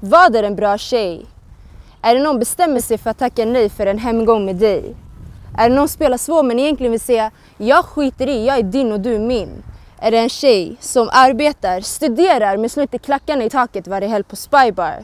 Vad är en bra tjej? Är det någon bestämmer sig för att tacka nej för en hemgång med dig? Är det någon spelar svår men egentligen vill säga jag skiter i, jag är din och du är min? Är det en tjej som arbetar, studerar men slår inte klackarna i taket varje helg på Spybar?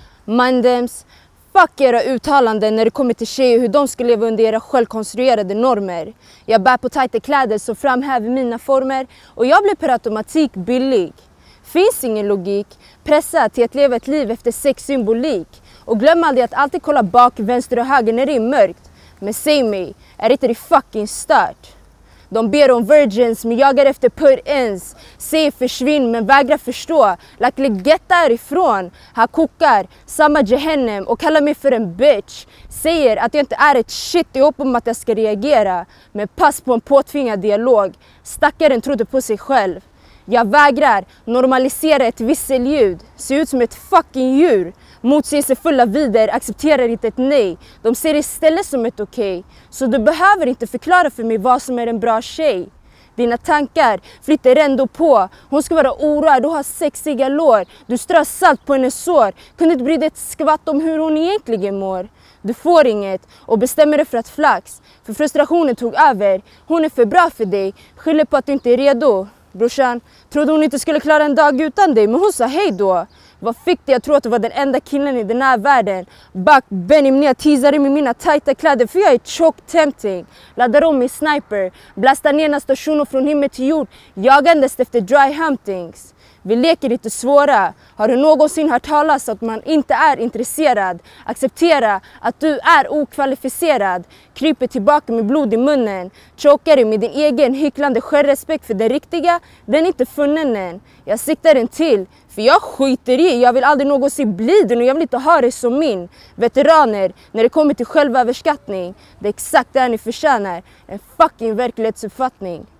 Mandems, fuck era uttalanden när det kommer till tjejer hur de ska leva under era självkonstruerade normer. Jag bär på tajta kläder som framhäver mina former och jag blir per automatik billig. Finns ingen logik, pressa till att leva ett liv efter sexsymbolik. Och glöm aldrig att alltid kolla bak, vänster och höger när det är mörkt. Men säg mig, är inte det fucking stört? De ber om virgins men jagar efter put-ins. Säger försvinn men vägrar förstå. Like getta härifrån. Han kokar, samma Jehennem och kallar mig för en bitch. Säger att jag inte är ett shit i hopp om att jag ska reagera. Men pass på en påtvingad dialog. Stackaren trodde på sig själv. Jag vägrar normalisera ett visselljud. Ser ut som ett fucking djur. Motsägelsefulla vider accepterar inte ett nej. De ser det istället som ett okej. Så du behöver inte förklara för mig vad som är en bra tjej. Dina tankar flyttar ändå på. Hon ska vara oroad och ha sexiga lår. Du strör salt på hennes sår. Kunde inte bry dig ett skvatt om hur hon egentligen mår. Du får inget och bestämmer dig för att flax. För frustrationen tog över. Hon är för bra för dig. Skyller på att du inte är redo. Brorsan, trodde hon inte skulle klara en dag utan dig, men hon sa hej då. Vad fick dig att tro att du var den enda killen i den här världen? Back Benim när jag teasade med mina tajta kläder för jag är chock tempting. Laddar om med sniper, blastar ner nästa shuno från himmel till jord. Jagandes efter dry huntings. Vi leker lite svåra. Har du någonsin hört talas att man inte är intresserad? Acceptera att du är okvalificerad. Kryper tillbaka med blod i munnen. Chokar dig med din egen hycklande självrespekt för den riktiga. Den är inte funnen än. Jag siktar den till. För jag skiter i. Jag vill aldrig någonsin bli den och jag vill inte ha det som min. Veteraner, när det kommer till självöverskattning. Det är exakt det ni förtjänar. En fucking verklighetsuppfattning.